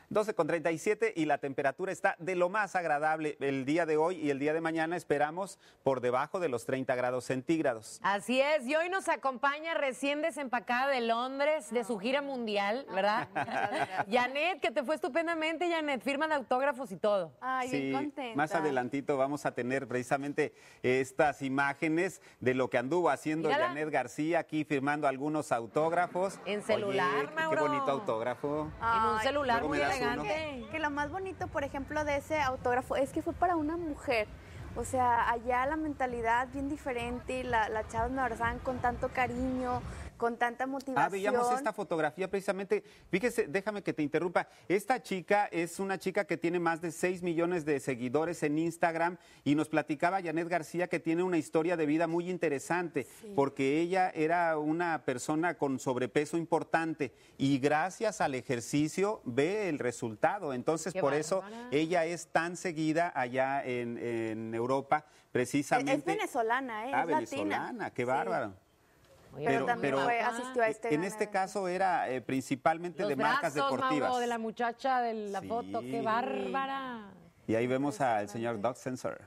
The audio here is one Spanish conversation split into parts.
12:37 y la temperatura está de lo más agradable el día de hoy y el día de mañana esperamos por debajo de los 30 grados centígrados. Así es, y hoy nos acompaña recién desempacada de Londres, de su gira mundial, ¿verdad? Janet, que te fue estupendamente, Janet, firma de autógrafos y todo. Ay, Sí, bien contenta. más adelantito vamos a tener precisamente estas imágenes de lo que anduvo haciendo Mírala. Janet García aquí firmando algunos autógrafos. En celular, Oye, qué Mauro. bonito autógrafo. En un Ay, celular luego muy me das uno. elegante. que lo más bonito, por ejemplo, de ese autógrafo es que fue para una mujer. O sea, allá la mentalidad bien diferente, la chavas me abrazaban con tanto cariño, con tanta motivación. Veíamos esta fotografía precisamente, fíjese, déjame que te interrumpa, esta chica es una chica que tiene más de 6 millones de seguidores en Instagram y nos platicaba Janet García que tiene una historia de vida muy interesante, porque ella era una persona con sobrepeso importante y gracias al ejercicio ve el resultado, entonces Qué por eso bárbara. ella es tan seguida allá en Europa, precisamente. Es venezolana, es latina. venezolana, qué Sí. bárbaro. Oye, Pero también asistió a este En gran este evento. caso era principalmente los de marcas brazos, deportivas. Mauro, de la muchacha de la Sí. foto, qué bárbara. Y ahí vemos al señor Doc Sensor.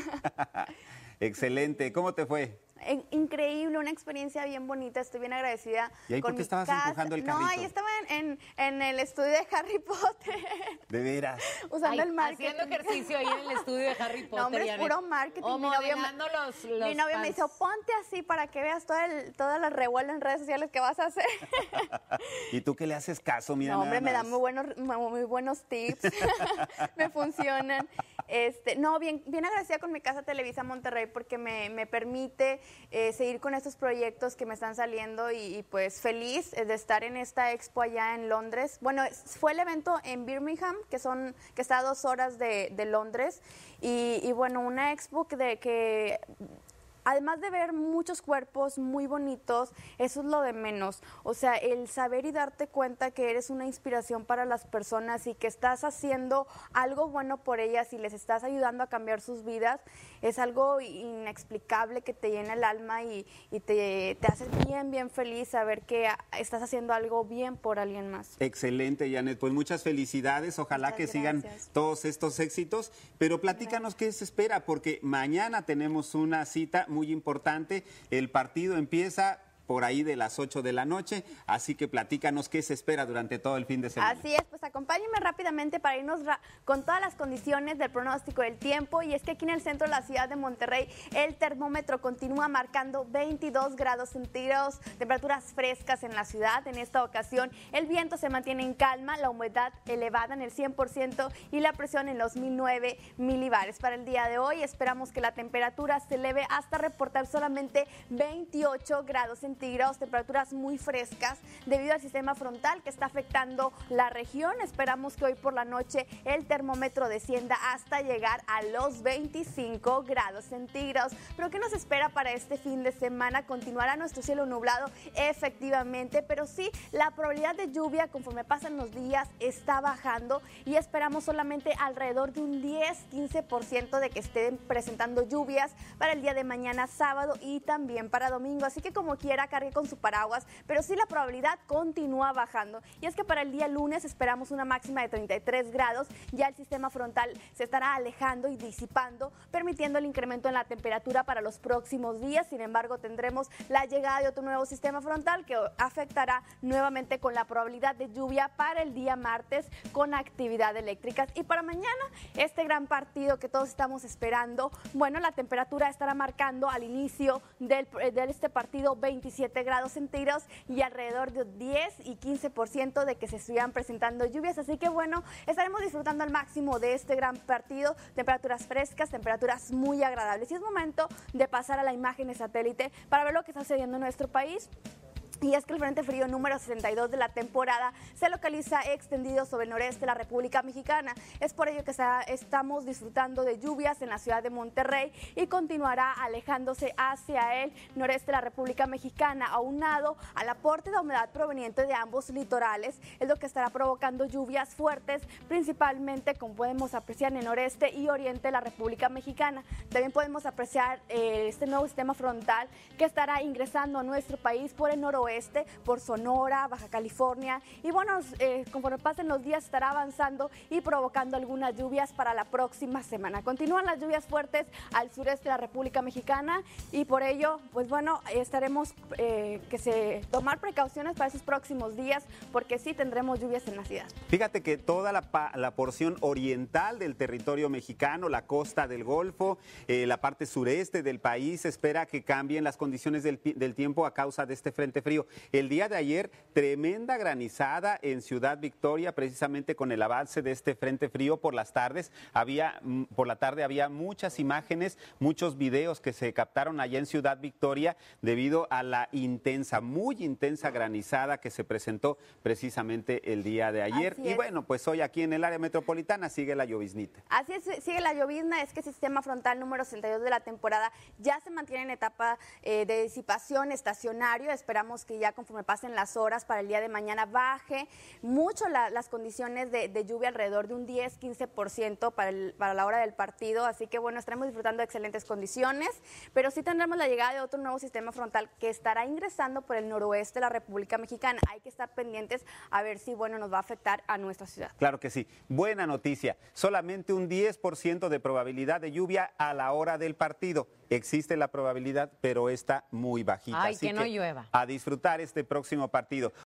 Excelente. ¿Cómo te fue? Increíble, una experiencia bien bonita, estoy bien agradecida. ¿Y ahí por con qué mi estabas cast. empujando el No, carrito? ahí estaba en el estudio de Harry Potter, De veras. usando Ay, el marketing. haciendo ejercicio ahí en el estudio de Harry Potter. No, hombre, es Janet. puro marketing. O Mi novio me- modelando los Mi novio me pants. dijo, ponte así para que veas todas las revuelas en redes sociales que vas a hacer. ¿Y tú qué le haces caso? Mira, No, hombre, me nada dan más. muy buenos tips. Me funcionan. No, bien agradecida con mi casa Televisa Monterrey porque me permite seguir con estos proyectos que me están saliendo y pues feliz de estar en esta expo allá en Londres. Bueno, fue el evento en Birmingham, que está a 2 horas de Londres. Y bueno, una expo que además de ver muchos cuerpos muy bonitos, eso es lo de menos. O sea, el saber y darte cuenta que eres una inspiración para las personas y que estás haciendo algo bueno por ellas y les estás ayudando a cambiar sus vidas, es algo inexplicable que te llena el alma y te hace bien feliz saber que estás haciendo algo bien por alguien más. Excelente, Janet. Pues muchas felicidades. Ojalá Muchas que sigan gracias. todos estos éxitos. Pero platícanos qué se espera, porque mañana tenemos una cita muy importante. El partido empieza por ahí de las 8 de la noche, así que platícanos qué se espera durante todo el fin de semana. Así es, pues acompáñenme rápidamente para irnos con todas las condiciones del pronóstico del tiempo. Y es que aquí en el centro de la ciudad de Monterrey el termómetro continúa marcando 22 grados centígrados, temperaturas frescas en la ciudad. En esta ocasión el viento se mantiene en calma, la humedad elevada en el 100% y la presión en los 1009 milibares. Para el día de hoy esperamos que la temperatura se eleve hasta reportar solamente 28 grados centígrados, temperaturas muy frescas debido al sistema frontal que está afectando la región. Esperamos que hoy por la noche el termómetro descienda hasta llegar a los 25 grados centígrados. Pero ¿qué nos espera para este fin de semana? Continuará nuestro cielo nublado efectivamente, pero sí la probabilidad de lluvia conforme pasan los días está bajando y esperamos solamente alrededor de un 10-15% de que estén presentando lluvias para el día de mañana sábado y también para domingo. Así que como quiera cargue con su paraguas, pero sí la probabilidad continúa bajando. Y es que para el día lunes esperamos una máxima de 33 grados, ya el sistema frontal se estará alejando y disipando, permitiendo el incremento en la temperatura para los próximos días. Sin embargo, tendremos la llegada de otro nuevo sistema frontal que afectará nuevamente con la probabilidad de lluvia para el día martes con actividad eléctrica. Y para mañana, este gran partido que todos estamos esperando, bueno, la temperatura estará marcando al inicio de este partido 27 grados centígrados y alrededor de 10 y 15% de que se estuvieran presentando lluvias. Así que bueno, estaremos disfrutando al máximo de este gran partido, temperaturas frescas, temperaturas muy agradables. Y es momento de pasar a la imagen de satélite para ver lo que está sucediendo en nuestro país. Y es que el Frente Frío número 62 de la temporada se localiza extendido sobre el noreste de la República Mexicana. Es por ello que estamos disfrutando de lluvias en la ciudad de Monterrey y continuará alejándose hacia el noreste de la República Mexicana, aunado al aporte de humedad proveniente de ambos litorales. Es lo que estará provocando lluvias fuertes, principalmente como podemos apreciar en el noreste y oriente de la República Mexicana. También podemos apreciar este nuevo sistema frontal que estará ingresando a nuestro país por el noroeste noroeste por Sonora, Baja California. Y bueno, conforme pasen los días estará avanzando y provocando algunas lluvias para la próxima semana. Continúan las lluvias fuertes al sureste de la República Mexicana y por ello, pues bueno, estaremos tomar precauciones para esos próximos días porque sí tendremos lluvias en la ciudad. Fíjate que toda la porción oriental del territorio mexicano, la costa del Golfo, la parte sureste del país, espera que cambien las condiciones del tiempo a causa de este frente frío. El día de ayer, tremenda granizada en Ciudad Victoria, precisamente con el avance de este frente frío por las tardes. Por la tarde había muchas imágenes, muchos videos que se captaron allá en Ciudad Victoria debido a la muy intensa granizada que se presentó precisamente el día de ayer. Y bueno, pues hoy aquí en el área metropolitana sigue la lloviznita. Así es, sigue la llovizna, es que el sistema frontal número 62 de la temporada ya se mantiene en etapa de disipación estacionario. Esperamos que ya conforme pasen las horas para el día de mañana baje mucho las condiciones de lluvia, alrededor de un 10-15% para la hora del partido. Así que bueno, estaremos disfrutando de excelentes condiciones, pero sí tendremos la llegada de otro nuevo sistema frontal que estará ingresando por el noroeste de la República Mexicana. Hay que estar pendientes a ver si bueno nos va a afectar a nuestra ciudad. Claro que sí. Buena noticia. Solamente un 10% de probabilidad de lluvia a la hora del partido. Existe la probabilidad, pero está muy bajita. Ay, así que no llueva. A disfrutar este próximo partido.